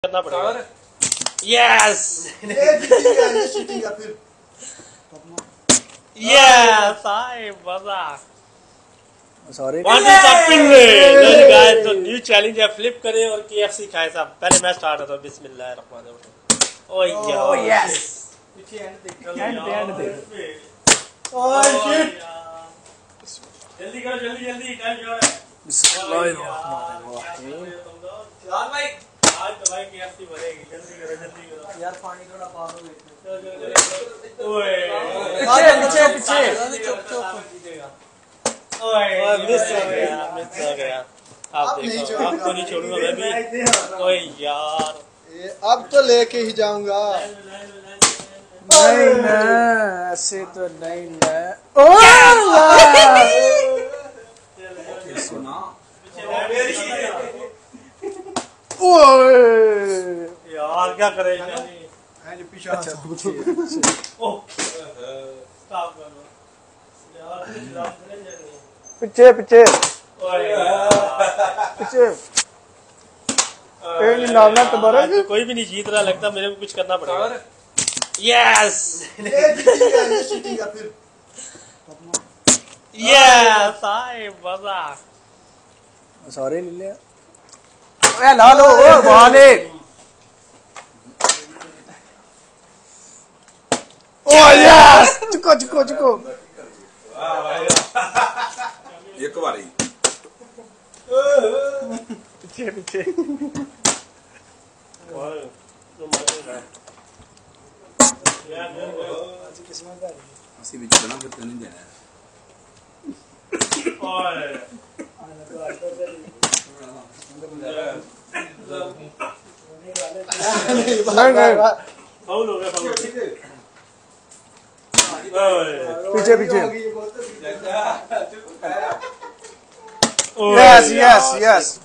करना पड़ेगा। Yes yes आई मजा। सॉरी गाइस, तो न्यू चैलेंज है, फ्लिप करें और KFC खाए साहब। पहले मैच स्टार्ट होता है, बिस्मिल्लाहिर्रहमानिर्रहीम। ओह यस जल्दी करो, जल्दी जल्दी, टाइम शॉट है। बिस्मिल्लाहिर्रहमानिर्रहीम। यार भाई आज तो भाई KFC भरेगी, जल्दी करो जल्दी करो यार पानी थोड़ा पार हो गया। ओए पीछे पीछे पीछे चुप चुप ओए मिस हो गया। आप देखो, आपको नहीं छोड़ूंगा मैं भी। ओए यार अब तो लेके ही जाऊंगा। नहीं ना, ऐसे तो नहीं ना। यार क्या करे पीछे अच्छा पीछे पीछे पीछे पीछे नालना तबारा कोई भी नहीं जीत रहा लगता, मेरे को कुछ करना पड़ेगा। यस यस आई मजा। सॉरी ले लिया। ओए ला लो ओ वाले। ओ यस चुको चुको चुको एक बारी पीछे पीछे ਅਸੀਂ ਵਿੱਚ ਬਣਾ ਫਿਰ ਨਹੀਂ ਦੇਣਾ नहीं नहीं फाउल हो गया, फाउल। पीछे पीछे ओए यस यस यस